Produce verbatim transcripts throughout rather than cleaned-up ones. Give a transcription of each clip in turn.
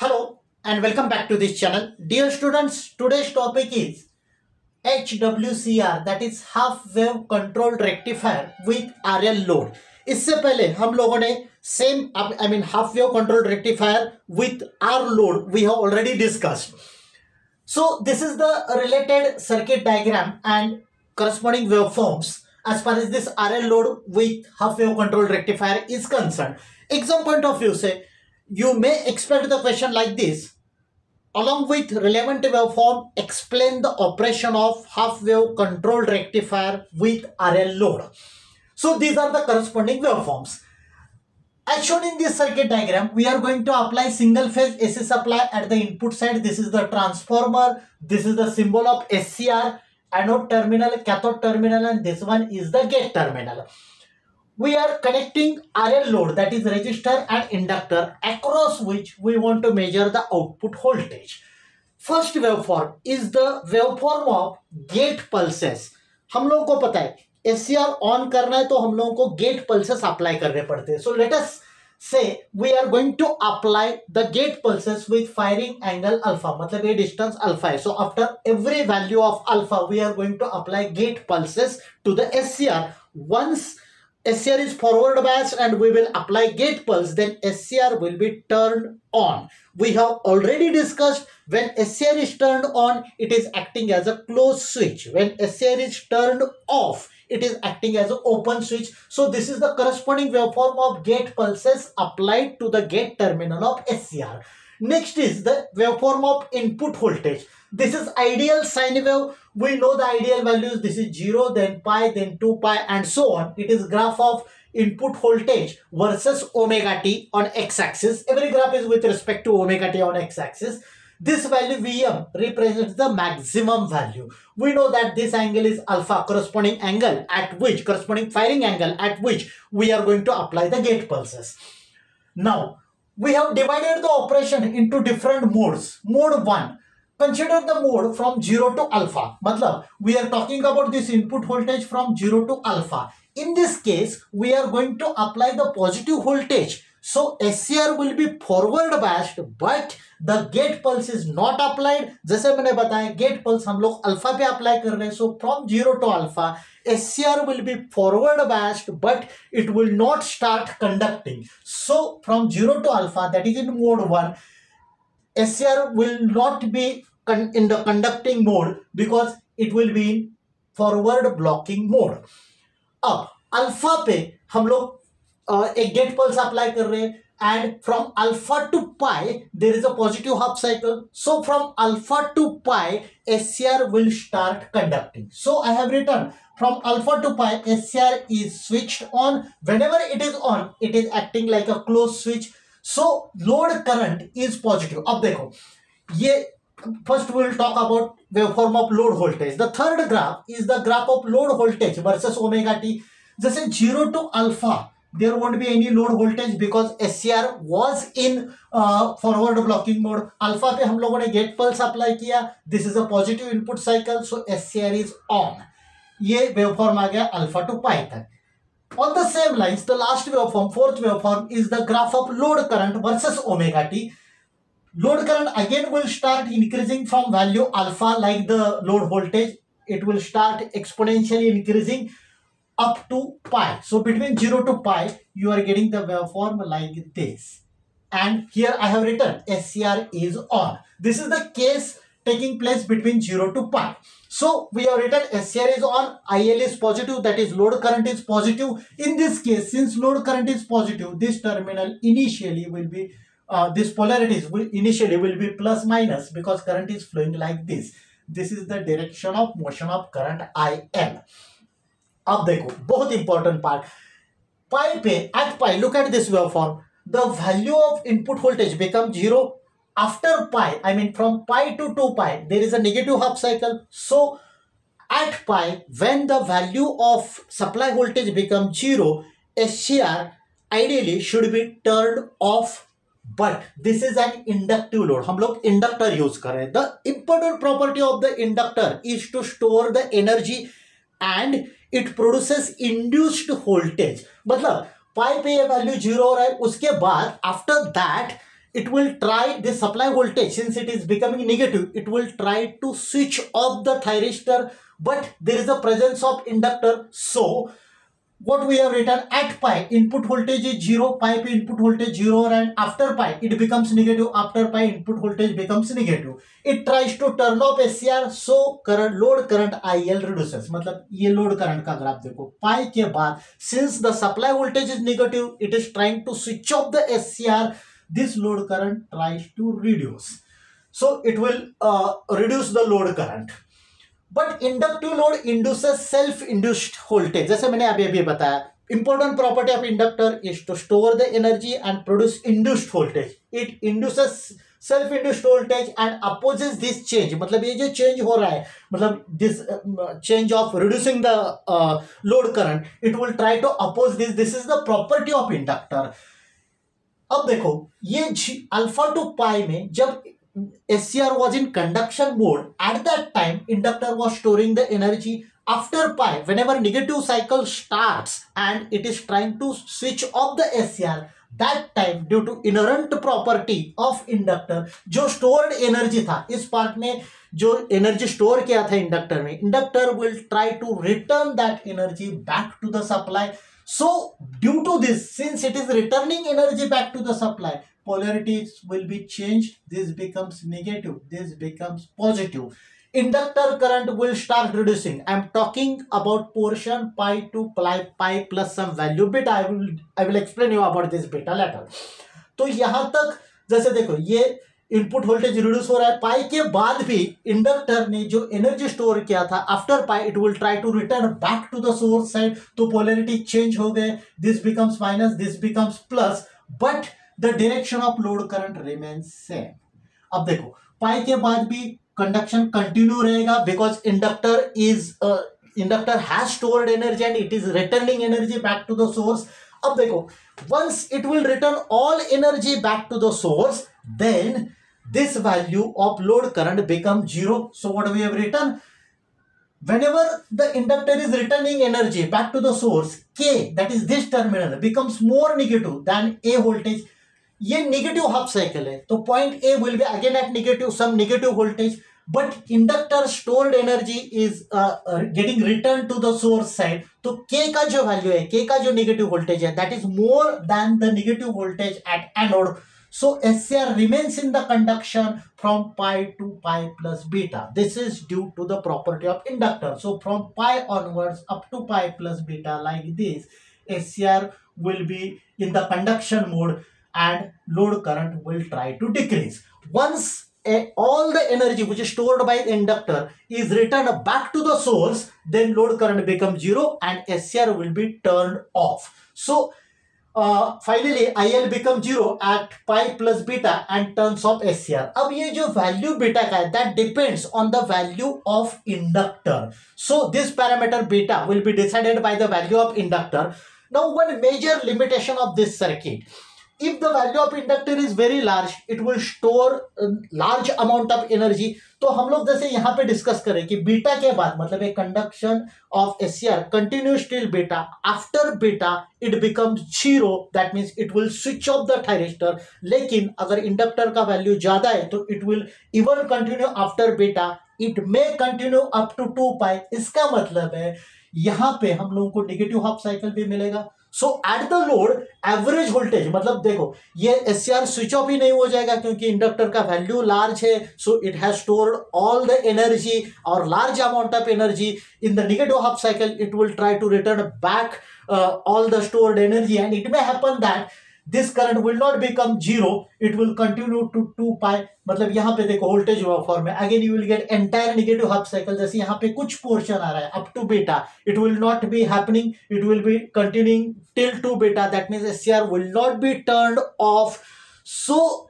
Hello and welcome back to this channel. Dear students, today's topic is H W C R, that is half wave controlled rectifier with R L load. इससे पहले हम लोगों ने same I mean half wave controlled rectifier with R load we have already discussed. So this is the related circuit diagram and corresponding waveforms as far as this R L load with half wave controlled rectifier is concerned. Exam point of view say you may expect the question like this: along with relevant waveform, explain the operation of half wave controlled rectifier with R L load. So these are the corresponding waveforms. As shown in this circuit diagram, we are going to apply single phase A C supply at the input side. This is the transformer. This is the symbol of S C R, anode terminal, cathode terminal, and this one is the gate terminal. We are connecting R L load, that is resistor and inductor, across which we want to measure the output voltage. First waveform is the waveform of gate pulses. हम लोगों को पता है S C R on करना है तो हम लोगों को गेट पल्सेस अप्लाई करने पड़ते हैं. So let us say we are going to apply the gate pulses with firing angle alpha. मतलब ये distance alpha है. So after every value of alpha we are going to apply gate pulses to the S C R. Once S C R is forward biased and we will apply gate pulse, then S C R will be turned on. We have already discussed when S C R is turned on, it is acting as a closed switch. When S C R is turned off, it is acting as an open switch. So this is the corresponding waveform of gate pulses applied to the gate terminal of S C R. Next is the waveform of input voltage. This is ideal sine wave. We know the ideal values. This is zero, then pi, then two pi, and so on. It is graph of input voltage versus omega t on x-axis. Every graph is with respect to omega t on x-axis. This value Vm represents the maximum value. We know that this angle is alpha, corresponding angle at which, corresponding firing angle at which we are going to apply the gate pulses. Now, we have divided the operation into different modes. Mode one. Consider the mode from zero to alpha. Matlab, we are talking about this input voltage from zero to alpha. In this case, we are going to apply the positive voltage. So S C R will be forward biased, but the gate pulse is not applied. जैसे मैंने बताया, gate pulse हम लोग alpha पे apply कर रहे हैं. So from zero to alpha, S C R will be forward biased, but it will not start conducting. So from zero to alpha, that is in mode one, S C R will not be in the conducting mode because it will be in forward blocking mode. अब alpha पे हम लोग एक gate pulse apply कर रहे हैं and from alpha to pi there is a positive half cycle. So from alpha to pi S C R will start conducting. So I have written from alpha to pi S C R is switched on. Whenever it is on, it is acting like a closed switch. So load current is positive. अब देखो ये first we will talk about waveform of load voltage. The third graph is the graph of load voltage versus omega t. जैसे zero to alpha there won't be any load voltage because S C R was in uh, forward blocking mode. Alpha पे हम लोगों ने gate pulse apply किया. This is a positive input cycle, so S C R is on. ये waveform आ गया alpha to pi तक. On the same lines, the last waveform, fourth waveform, is the graph of load current versus omega t. Load current again will start increasing from value alpha like the load voltage. It will start exponentially increasing up to pi. So between zero to pi, you are getting the waveform like this. And here I have written S C R is on. This is the case taking place between zero to pi. So we have written S C R is on, I L is positive, that is load current is positive. In this case, since load current is positive, this terminal initially will be, uh, this polarities will initially will be plus minus because current is flowing like this. This is the direction of motion of current I L. अब देखो बहुत important part. Pi पे at pi, look at this waveform. The value of input voltage becomes zero. After pi, I mean from pi to two pi, there is a negative half cycle. So at pi, when the value of supply voltage becomes zero, S C R ideally should be turned off. But this is an inductive load. हम लोग inductor use कर रहे हैं. The important property of the inductor is to store the energy and it produces induced voltage. मतलब पाई पे ये value zero हो रहा है, उसके बाद after that it will try the supply voltage, since it is becoming negative, it will try to switch off the thyristor, but there is a presence of inductor. So what we have written, at pi input voltage is zero, pi input voltage zero, and after pi it becomes negative, after pi input voltage becomes negative. It tries to turn off S C R, so current load current I L reduces. मतलब ये load current का graph देखो, pi के बाद since the supply voltage is negative, it is trying to switch off the S C R. This load current tries to reduce, so it will uh, reduce the load current. But inductive load induces self induced voltage, जैसे मैंने अभी अभी बताया, important property of inductor is to store the energy and produce induced voltage. It induces self induced voltage and opposes this change. मतलब ये जो change हो रहा है, मतलब this change of reducing the load current, it will try to oppose this. This is the property of inductor. अब देखो, ये अल्फा टू पाई में जब S C R was in conduction mode, at that time inductor was storing the energy. After pi, whenever negative cycle starts and it is trying to switch off the S C R, that time due to inherent property of inductor, जो stored energy था, इस part में जो energy store किया था inductor में, inductor will try to return that energy back to the supply. So due to this, since it is returning energy back to the supply, polarities will be changed. This becomes negative, this becomes positive. Inductor current will start reducing. I am talking about portion pi to pi, pi plus some value beta. I will I will explain you about this beta later. तो यहां तक जैसे देखो, ये input voltage reduce हो रहा है. पाई के बाद भी इंडक्टर ने जो एनर्जी स्टोर किया था, after pi it will try to return back to the source side. तो पोलैरिटी चेंज हो गए, this becomes minus, this becomes plus, but the direction of load current remains same. अब देखो, pi के बाद भी कंडक्शन कंटिन्यू रहेगा, because inductor is inductor has stored energy and it is returning energy back to the source. अब देखो, once it will return all energy back to the source, then this value of load current becomes zero. So what we have written, whenever the inductor is returning energy back to the source, K, that is this terminal, becomes more negative than A voltage. ये negative half cycle है, तो point A will be again at negative, some negative voltage, but inductor stored energy is uh, uh, getting returned to the source side. तो K का जो value है, K का जो negative voltage है, that is more than the negative voltage at anode. So S C R remains in the conduction from pi to pi plus beta. This is due to the property of inductor. So from pi onwards up to pi plus beta, like this, S C R will be in the conduction mode and load current will try to decrease. Once a, all the energy which is stored by the inductor is returned back to the source, then load current becomes zero and S C R will be turned off. So Uh, finally I L becomes zero at pi plus beta and turns off S C R. अब ये जो value beta का है, that depends on the value of inductor. So this parameter beta will be decided by the value of inductor. Now one major limitation of this circuit, if the value of inductor is very large, it will store a large amount of energy. तो हम लोग जैसे यहाँ पे discuss करें कि beta के बाद मतलब एक conduction of S C R continues till beta, after beta it becomes zero, that means it will switch off the thyristor. लेकिन अगर इंडक्टर का वैल्यू ज्यादा है तो it will even continue after beta, it may continue up to two pi. इसका मतलब है यहाँ पे हम लोगों को नेगेटिव हाफ साइकिल भी मिलेगा. So at the load average voltage, मतलब देखो ये S C R switch off ही नहीं हो जाएगा क्योंकि इंडक्टर का वैल्यू लार्ज है. So it has stored all the energy और large amount of energy. In the negative half cycle it will try to return back all the stored energy and it may happen that this current will not become zero, it will continue to two pi. मतलब यहाँ पे देखो voltage form में again you will get entire negative half cycle. जैसे यहाँ पे कुछ portion आ रहा है up to beta, it will not be happening, it will be continuing till two beta, that means SCR will not be turned off. So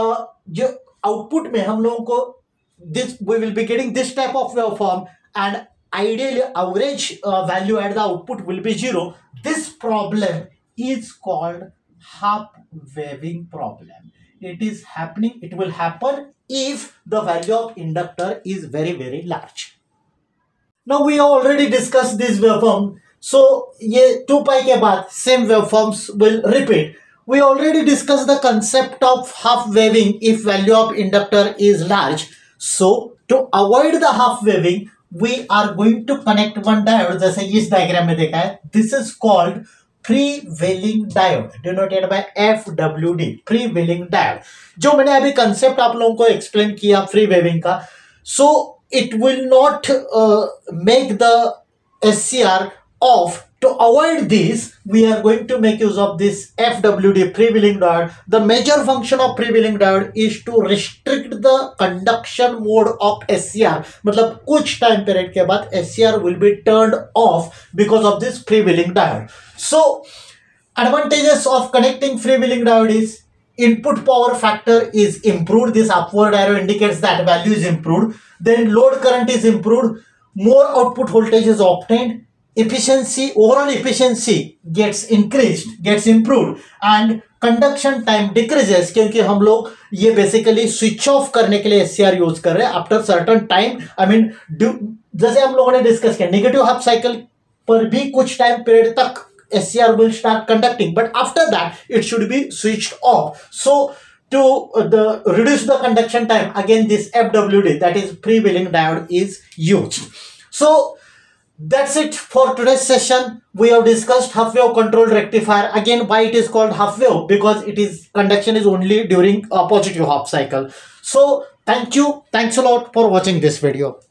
जो output में हम लोगों को this we will be getting this type of wave form and ideally average uh, value at the output will be zero. This problem is called half waving problem. It is happening, it will happen if the value of inductor is very very large. Now we have already discussed this waveform. So ये two pi के बाद same waveforms will repeat. we already discussed the concept of half waving if value of inductor is large. So to avoid the half waving, we are going to connect one diode, जैसे इस diagram में देखा है. This is called freewheeling diode, denoted by F W D, freewheeling diode. जो मैंने अभी concept आप लोगों को explain किया freewheeling का, so it will not uh, make the S C R off. To avoid this, we are going to make use of this F W D, freewheeling diode. The major function of freewheeling diode is to restrict the conduction mode of S C R. मतलब कुछ time period के बाद S C R will be turned off because of this freewheeling diode. So advantages of connecting freewheeling diode is input power factor is improved. This upward arrow indicates that value is improved. Then load current is improved. More output voltage is obtained. Efficiency, overall efficiency gets increased, gets improved, and conduction time decreases क्योंकि हम लोग ये basically switch off करने के लिए S C R use कर रहे हैं after certain time. I mean, जैसे हम लोगों ने डिस्कस किया negative half cycle पर भी कुछ time period तक S C R will start conducting, but after that it should be switched off. So to uh, the reduce the conduction time, again this F W D, that is freewheeling diode, is used. So that's it for today's session. We have discussed half wave controlled rectifier. Again, why it is called half wave? Because it is conduction is only during a positive half cycle. So thank you. Thanks a lot for watching this video.